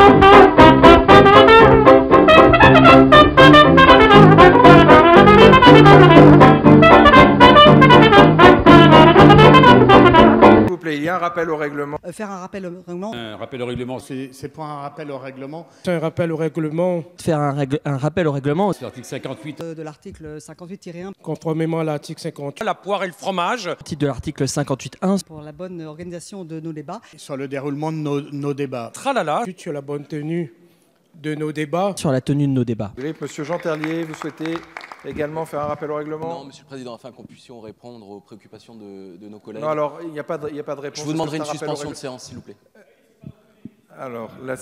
Il y a un rappel au règlement. Faire un rappel au règlement. Un rappel au règlement, c'est pas un rappel au règlement. C'est un rappel au règlement. Faire un rappel au règlement. C'est l'article 58. De l'article 58-1. Conformément à l'article 58. La poire et le fromage. Titre de l'article 58.1. Pour la bonne organisation de nos débats. Sur le déroulement de nos débats. Tralala. Sur la bonne tenue de nos débats. Sur la tenue de nos débats. Monsieur Jean Terlier, vous souhaitez également faire un rappel au règlement? Non, Monsieur le Président, afin qu'on puisse répondre aux préoccupations de nos collègues. Non, alors, il n'y a pas de réponse. Je vous demanderai une suspension de séance, s'il vous plaît. Alors, la...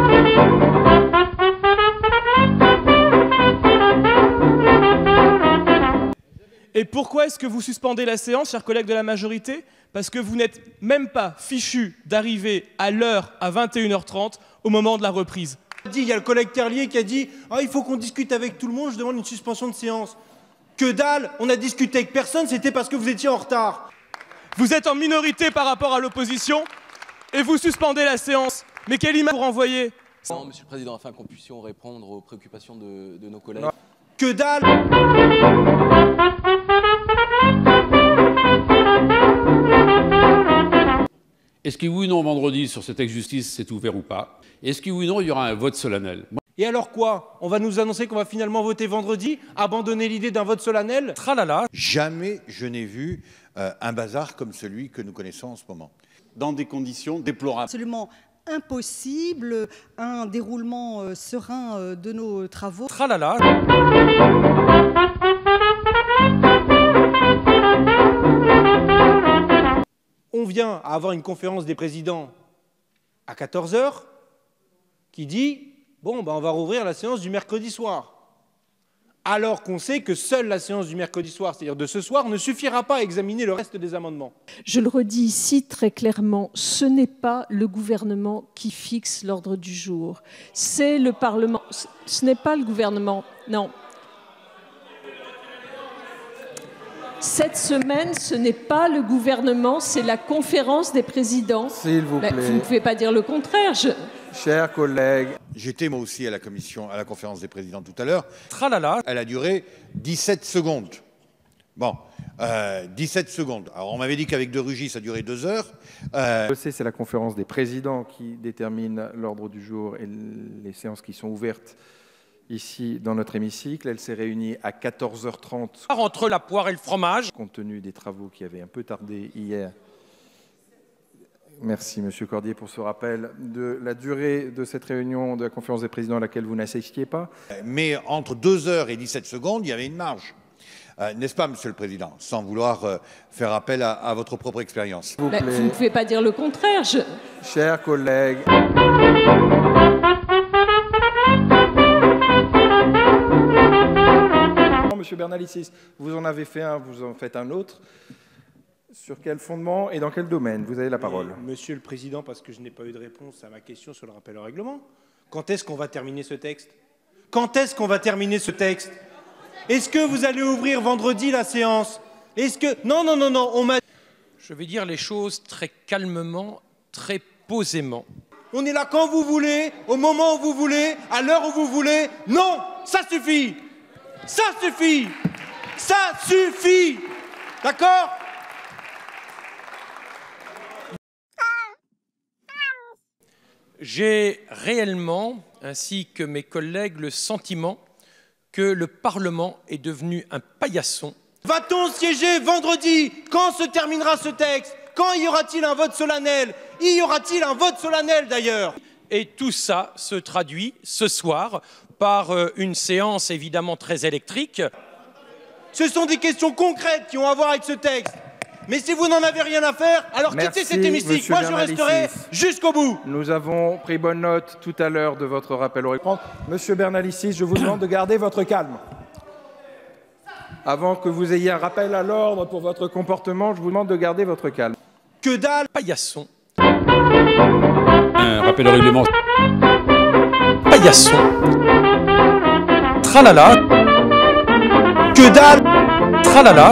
Et pourquoi est-ce que vous suspendez la séance, chers collègues de la majorité? Parce que vous n'êtes même pas fichus d'arriver à l'heure, à 21h30, au moment de la reprise. Il y a le collègue Terlier qui a dit « Ah, il faut qu'on discute avec tout le monde, je demande une suspension de séance ». Que dalle, on a discuté avec personne, c'était parce que vous étiez en retard. Vous êtes en minorité par rapport à l'opposition et vous suspendez la séance. Mais quelle image vous renvoyez? Non, Monsieur le Président, afin qu'on puisse répondre aux préoccupations de nos collègues. Que dalle. Est-ce que oui ou non, vendredi, sur ce texte justice, c'est ouvert ou pas? Est-ce que oui ou non, il y aura un vote solennel? Et alors quoi? On va nous annoncer qu'on va finalement voter vendredi? Abandonner l'idée d'un vote solennel? Tralala. Jamais je n'ai vu un bazar comme celui que nous connaissons en ce moment. Dans des conditions déplorables. Absolument impossible, un déroulement serein de nos travaux. Tralala. On vient à avoir une conférence des présidents à 14 h qui dit « Bon, ben on va rouvrir la séance du mercredi soir ». Alors qu'on sait que seule la séance du mercredi soir, c'est-à-dire de ce soir, ne suffira pas à examiner le reste des amendements. Je le redis ici très clairement, ce n'est pas le gouvernement qui fixe l'ordre du jour. C'est le Parlement. Ce n'est pas le gouvernement, non. Cette semaine, ce n'est pas le gouvernement, c'est la conférence des présidents. S'il vous plaît. Vous ne pouvez pas dire le contraire. Chers collègues. J'étais moi aussi à la conférence des présidents tout à l'heure. Tralala. Elle a duré 17 secondes. Bon, 17 secondes. Alors on m'avait dit qu'avec De Rugy, ça durait 2 heures. C'est la conférence des présidents qui détermine l'ordre du jour et les séances qui sont ouvertes ici dans notre hémicycle. Elle s'est réunie à 14h30. Entre la poire et le fromage. Compte tenu des travaux qui avaient un peu tardé hier. Merci, Monsieur Cordier, pour ce rappel de la durée de cette réunion de la conférence des présidents à laquelle vous n'assistiez pas. Mais entre 2 heures et 17 secondes, il y avait une marge. N'est-ce pas, Monsieur le Président? Sans vouloir faire appel à votre propre expérience. Vous ne pouvez pas dire le contraire. Chers collègues. Monsieur Bernalicis, vous en avez fait un, vous en faites un autre. Sur quel fondement et dans quel domaine? Vous avez la parole. Monsieur le Président, parce que je n'ai pas eu de réponse à ma question sur le rappel au règlement, quand est-ce qu'on va terminer ce texte? Quand est-ce qu'on va terminer ce texte? Est-ce que vous allez ouvrir vendredi la séance? Est-ce que... Non, non, non, non, on m'a... Je vais dire les choses très calmement, très posément. On est là quand vous voulez, au moment où vous voulez, à l'heure où vous voulez. Non, ça suffit. Ça suffit. Ça suffit. D'accord? J'ai réellement, ainsi que mes collègues, le sentiment que le Parlement est devenu un paillasson. Va-t-on siéger vendredi? Quand se terminera ce texte? Quand y aura-t-il un vote solennel? Y aura-t-il un vote solennel d'ailleurs? Et tout ça se traduit ce soir par une séance évidemment très électrique. Ce sont des questions concrètes qui ont à voir avec ce texte. Mais si vous n'en avez rien à faire, alors quittez cet hémicycle. Moi, je resterai jusqu'au bout. Nous avons pris bonne note tout à l'heure de votre rappel au règlement. Monsieur Bernalicis, je vous demande de garder votre calme. Avant que vous ayez un rappel à l'ordre pour votre comportement, je vous demande de garder votre calme. Que dalle! Paillasson. Un rappel au règlement. Paillasson. Tralala. Que dalle! Tralala.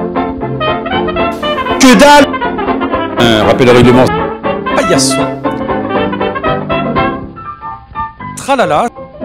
Que dalle! Un rappel au règlement. Paillasson. tralala.